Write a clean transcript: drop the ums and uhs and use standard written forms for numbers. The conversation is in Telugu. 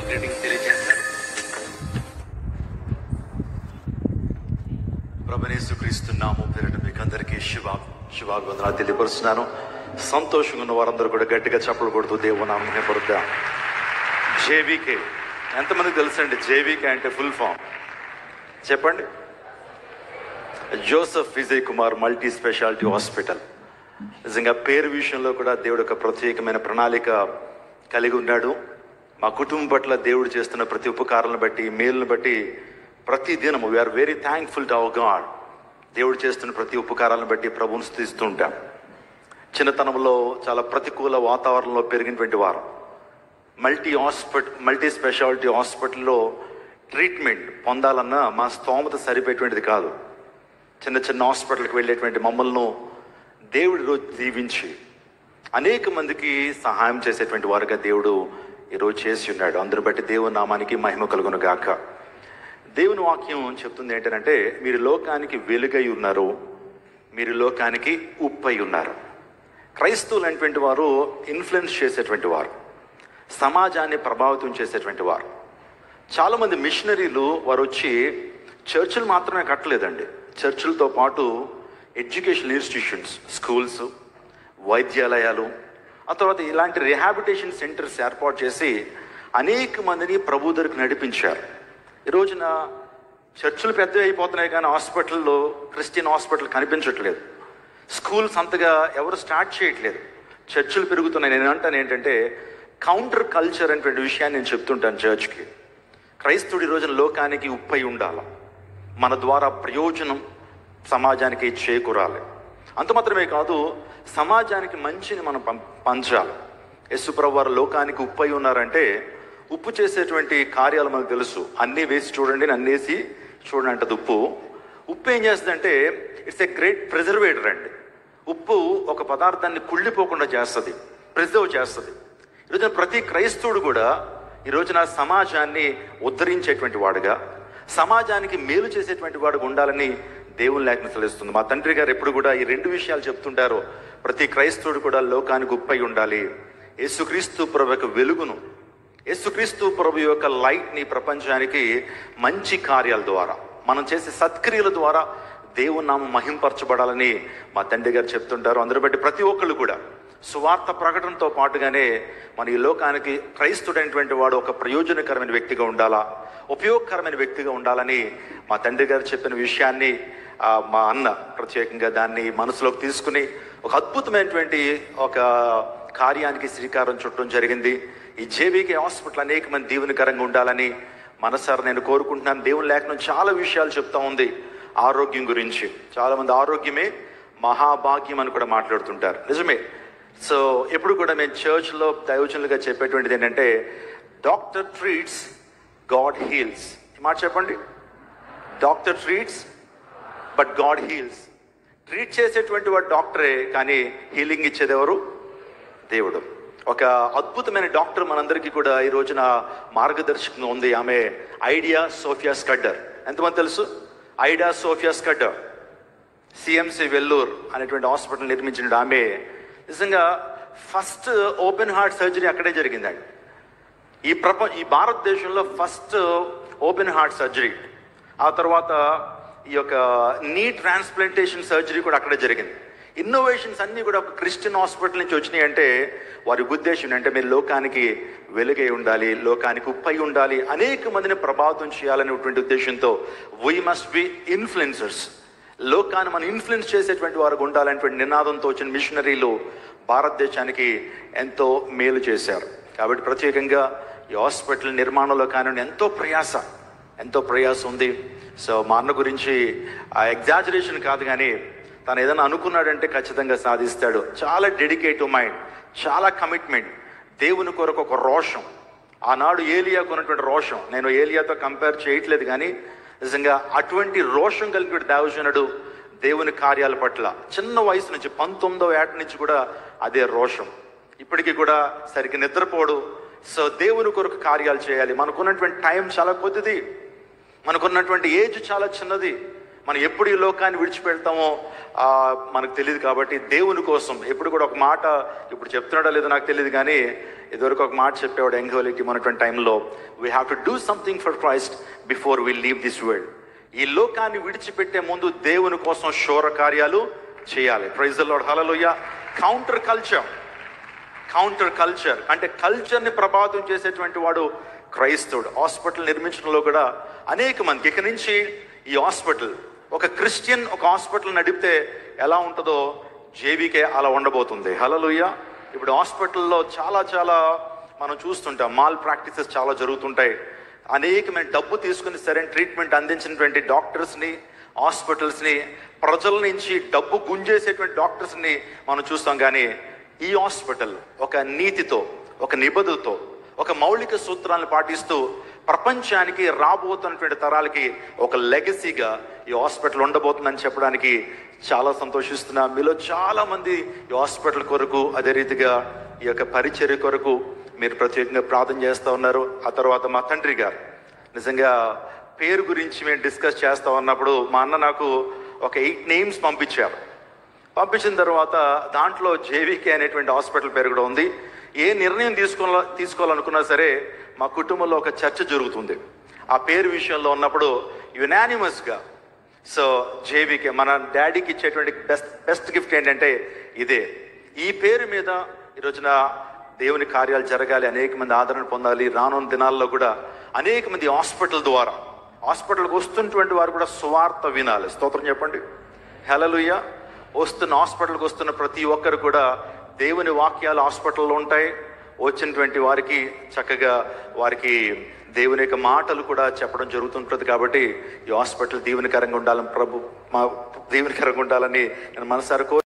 గ్రీటింగ్స్ తెలియజేస్తారు. ప్రభువైన యేసుక్రీస్తు నామం పేరిట మీకు అందరికీ శుభాభివందనాలు తెలియపరుస్తున్నాను. సంతోషంగా ఉన్న వారందరూ కూడా గట్టిగా చప్పలు కొడుతూ దేవుని నామమున పరుద్దాం. జేవికే ఎంతమందికి తెలుసండి? జేవికే అంటే ఫుల్ ఫామ్ చెప్పండి. Joseph Vijay Kumar multi speciality hospital. నిజంగా పేరు విషయంలో కూడా దేవుడు ఒక ప్రత్యేకమైన ప్రణాళిక కలిగి ఉన్నాడు. మా కుటుంబం పట్ల దేవుడు చేస్తున్న ప్రతి ఉపకారాలను బట్టి, మేలును బట్టి ప్రతి దినము we are very thankful to our God. దేవుడు చేస్తున్న ప్రతి ఉపకారాలను బట్టి ప్రభువును స్తుతిస్తూ ఉంటాం. చిన్నతనంలో చాలా ప్రతికూల వాతావరణంలో పెరిగినటువంటి వారు మల్టీ స్పెషాలిటీ హాస్పిటల్లో ట్రీట్మెంట్ పొందాలన్నా మా స్తోమత సరిపోయేటువంటిది కాదు. చిన్న చిన్న హాస్పిటల్కి వెళ్ళేటువంటి మమ్మల్ని దేవుడు ఈరోజు దీవించి అనేక మందికి సహాయం చేసేటువంటి వారుగా దేవుడు ఈరోజు చేసి ఉన్నాడు. అందరూ బట్టి దేవుని నామానికి మహిమ కలుగును గాక. దేవుని వాక్యం చెప్తుంది ఏంటంటే, మీరు లోకానికి వెలుగై ఉన్నారు, మీరు లోకానికి ఉప్పై ఉన్నారు. క్రైస్తవులు అనేటువంటి వారు ఇన్ఫ్లుయెన్స్ చేసేటువంటి వారు, సమాజాన్ని ప్రభావితం చేసేటువంటి వారు. చాలామంది మిషనరీలు వారు వచ్చి చర్చిలు మాత్రమే కట్టలేదండి. చర్చిలతో పాటు ఎడ్యుకేషన్ ఇన్స్టిట్యూషన్స్, స్కూల్స్, వైద్యాలయాలు, ఆ తర్వాత ఇలాంటి రిహాబిటేషన్ సెంటర్స్ ఏర్పాటు చేసి అనేక మందిని ప్రభు దగ్గరికి నడిపించారు. ఈ రోజున చర్చిలు పెద్దవి అయిపోతున్నాయి కానీ హాస్పిటల్లో, క్రిస్టియన్ హాస్పిటల్ కనిపించట్లేదు. స్కూల్స్ అంతగా ఎవరు స్టార్ట్ చేయట్లేదు. చర్చిలు పెరుగుతున్నాయి. నేను అంటాను ఏంటంటే, కౌంటర్ కల్చర్ అనేటువంటి విషయాన్ని నేను చెప్తుంటాను చర్చ్కి. క్రైస్తవుడు ఈ రోజున లోకానికి ఉప్పై ఉండాలి. మన ద్వారా ప్రయోజనం సమాజానికి చేకూరాలి. అంత మాత్రమే కాదు, సమాజానికి మంచిని మనం పంచాలి. యేసుప్రభువు వారు లోకానికి ఉప్పై ఉన్నారంటే, ఉప్పు చేసేటువంటి కార్యాలు మనకు తెలుసు. అన్నీ వేసి చూడండి, అన్నేసి చూడండి అంటది ఉప్పు. ఉప్పు ఏం చేస్తుందంటే, ఇట్స్ ఏ గ్రేట్ ప్రిజర్వేటర్ అండి. ఉప్పు ఒక పదార్థాన్ని కుళ్ళిపోకుండా చేస్తుంది, ప్రిజర్వ్ చేస్తుంది. ఈరోజున ప్రతి క్రైస్తవుడు కూడా ఈ రోజున సమాజాన్ని ఉద్ధరించేటువంటి వాడుగా, సమాజానికి మేలు చేసేటువంటి వాడుగా ఉండాలని దేవుని లేఖనం తెలుస్తుంది. మా తండ్రి గారు ఎప్పుడు కూడా ఈ రెండు విషయాలు చెప్తుంటారు. ప్రతి క్రైస్తవుడు కూడా లోకానికి ఉప్పై ఉండాలి. యేసుక్రీస్తు ప్రభు యొక్క వెలుగును, యేసుక్రీస్తు ప్రభు యొక్క లైట్ని ప్రపంచానికి మంచి కార్యాల ద్వారా, మనం చేసే సత్క్రియల ద్వారా దేవుని నామం మహింపరచబడాలని మా తండ్రి గారు చెప్తుంటారు. అందరూ బట్టి ప్రతి ఒక్కళ్ళు కూడా సువార్త ప్రకటనతో పాటుగానే మన ఈ లోకానికి క్రైస్తుడైనటువంటి వాడు ఒక ప్రయోజనకరమైన వ్యక్తిగా ఉండాలా, ఉపయోగకరమైన వ్యక్తిగా ఉండాలని మా తండ్రి గారు చెప్పిన విషయాన్ని మా అన్న ప్రత్యేకంగా దాన్ని మనసులోకి తీసుకుని ఒక అద్భుతమైనటువంటి ఒక కార్యానికి శ్రీకారం చుట్టడం జరిగింది. ఈ జేవికే హాస్పిటల్ అనేక మంది దీవెనకరంగా ఉండాలని మనసారా నేను కోరుకుంటున్నాను. దేవుని లేఖనం చాలా విషయాలు చెప్తా ఉంది ఆరోగ్యం గురించి. చాలామంది ఆరోగ్యమే మహాభాగ్యం అని కూడా మాట్లాడుతుంటారు. నిజమే. సో ఎప్పుడు కూడా మేము చర్చ్లో దైవజనులుగా చెప్పేటువంటిది ఏంటంటే, డాక్టర్ ట్రీట్స్, గాడ్ హీల్స్. ఈ మాట చెప్పండి. Doctor treats but God heals. Treat చేసేటువంటి వాడు డాక్టరే, కానీ హీలింగ్ ఇచ్చేది ఎవరు? దేవుడు. ఒక అద్భుతమైన డాక్టర్ మనందరికీ కూడా ఈ రోజున మార్గదర్శకంగా ఉంది. ఆమె ఐడియా సోఫియా స్కడ్డర్. ఎంతమంది తెలుసు? Idea Sophia Scudder CMC Vellore అనేటువంటి హాస్పిటల్ నిర్మించిన ఆమె నిజంగా ఫస్ట్ ఓపెన్ హార్ట్ సర్జరీ అక్కడే జరిగిందండి. ఈ భారతదేశంలో ఫస్ట్ ఓపెన్ హార్ట్ సర్జరీ, ఆ తర్వాత ఈ యొక్క నీ ట్రాన్స్ప్లాంటేషన్ సర్జరీ కూడా అక్కడే జరిగింది. ఇన్నోవేషన్స్ అన్నీ కూడా ఒక క్రిస్టియన్ హాస్పిటల్ నుంచి వచ్చినాయి. అంటే వారి ఉద్దేశం అంటే, మీరు లోకానికి వెలుగై ఉండాలి, లోకానికి ఉప్పై ఉండాలి, అనేక మందిని ప్రభావితం చేయాలనేటువంటి ఉద్దేశంతో వీ మస్ట్ బి ఇన్ఫ్లుయెన్సర్స్, లోకాన్ని మనం ఇన్ఫ్లుయెన్స్ చేసేటువంటి వారు ఉండాలనేటువంటి నినాదంతో వచ్చిన మిషనరీలు భారతదేశానికి ఎంతో మేలు చేశారు. కాబట్టి ప్రత్యేకంగా ఈ హాస్పిటల్ నిర్మాణంలో కానీ ఎంతో ప్రయాస ఉంది. సో మా అన్న గురించి ఆ ఎగ్జాజరేషన్ కాదు, కానీ తను ఏదైనా అనుకున్నాడంటే ఖచ్చితంగా సాధిస్తాడు. చాలా డెడికేటివ్ మైండ్, చాలా కమిట్మెంట్, దేవుని కొరకు ఒక రోషం. ఆనాడు ఏలియాకు ఉన్నటువంటి రోషం, నేను ఏలియాతో కంపేర్ చేయట్లేదు, కానీ నిజంగా అటువంటి రోషం కలిగిన దైవజనుడు దేవుని కార్యాల పట్ల చిన్న వయసు నుంచి 19వ ఏట నుంచి కూడా అదే రోషం. ఇప్పటికీ కూడా సరిగ్గా నిద్రపోడు. సో దేవుని కొరకు కార్యాలు చేయాలి. మనకున్నటువంటి టైం చాలా కొద్దిది, మనకున్నటువంటి ఏజ్ చాలా చిన్నది. మనం ఎప్పుడు ఈ లోకాన్ని విడిచిపెడతామో మనకు తెలియదు. కాబట్టి దేవుని కోసం ఎప్పుడు కూడా ఒక మాట, ఇప్పుడు చెప్తున్నాడో లేదో నాకు తెలియదు కానీ ఇదివరకు ఒక మాట చెప్పేవాడు ఎంగోలిటీ ఉన్నటువంటి టైంలో, we have to do something for Christ before we leave this world. ఈ లోకాన్ని విడిచిపెట్టే ముందు దేవుని కోసం శూర కార్యాలు చేయాలి. ప్రైజ్ ది లార్డ్, హల్లెలూయా. కౌంటర్ కల్చర్ అంటే కల్చర్ని ప్రభావితం చేసేటువంటి వాడు క్రైస్తవుడు. హాస్పిటల్ నిర్మించడంలో కూడా అనేక మంది ఇక నుంచి ఈ హాస్పిటల్, ఒక క్రిస్టియన్ ఒక హాస్పిటల్ నడిపితే ఎలా ఉంటుందో జేవికే అలా ఉండబోతుంది. హల్లెలూయా. ఇప్పుడు హాస్పిటల్లో చాలా మనం చూస్తుంటాం, మాల్ ప్రాక్టీసెస్ చాలా జరుగుతుంటాయి. అనేకమైన డబ్బు తీసుకుని సరైన ట్రీట్మెంట్ అందించినటువంటి డాక్టర్స్ని, హాస్పిటల్స్ని, ప్రజల నుంచి డబ్బు గుంజేసేటువంటి డాక్టర్స్ని మనం చూస్తాం. కానీ ఈ హాస్పిటల్ ఒక నీతితో, ఒక నిబద్ధతతో, ఒక మౌలిక సూత్రాలను పాటిస్తూ ప్రపంచానికి రాబోతున్నటువంటి తరాలకి ఒక లెగసీగా ఈ హాస్పిటల్ ఉండబోతుందని చెప్పడానికి చాలా సంతోషిస్తున్నా. మీలో చాలా మంది ఈ హాస్పిటల్ కొరకు, అదే రీతిగా ఈ యొక్క పరిచర్య కొరకు మీరు ప్రత్యేకంగా ప్రార్థన చేస్తూ ఉన్నారు. ఆ తర్వాత మా తండ్రి గారు నిజంగా పేరు గురించి మేము డిస్కస్ చేస్తూ ఉన్నప్పుడు మా అన్న నాకు ఒక 8 నేమ్స్ పంపించారు. పంపించిన తర్వాత దాంట్లో జేవికే అనేటువంటి హాస్పిటల్ పేరు కూడా ఉంది. ఏ నిర్ణయం తీసుకోవాలనుకున్నా సరే మా కుటుంబంలో ఒక చర్చ జరుగుతుంది ఆ పేరు విషయంలో ఉన్నప్పుడు యునానిమస్గా. సో జేవికే మన డాడీకి ఇచ్చేటువంటి బెస్ట్ గిఫ్ట్ ఏంటంటే ఇదే. ఈ పేరు మీద ఈరోజున దేవుని కార్యాలు జరగాలి, అనేక మంది ఆదరణ పొందాలి. రానున్న దినాల్లో కూడా అనేక మంది హాస్పిటల్ ద్వారా, హాస్పిటల్కి వస్తున్నటువంటి వారు కూడా సువార్త వినాలి. స్తోత్రం చెప్పండి, హల్లెలూయా. వస్తున్న హాస్పిటల్కి వస్తున్న ప్రతి ఒక్కరు కూడా దేవుని వాక్యాలు హాస్పిటల్లో ఉంటాయి. వచ్చినటువంటి వారికి చక్కగా వారికి దేవుని యొక్క మాటలు కూడా చెప్పడం జరుగుతుంటుంది. కాబట్టి ఈ హాస్పిటల్ దీవెనకరంగా ఉండాలని, ప్రభు మా దీవెనకరంగా ఉండాలని నేను మనసారా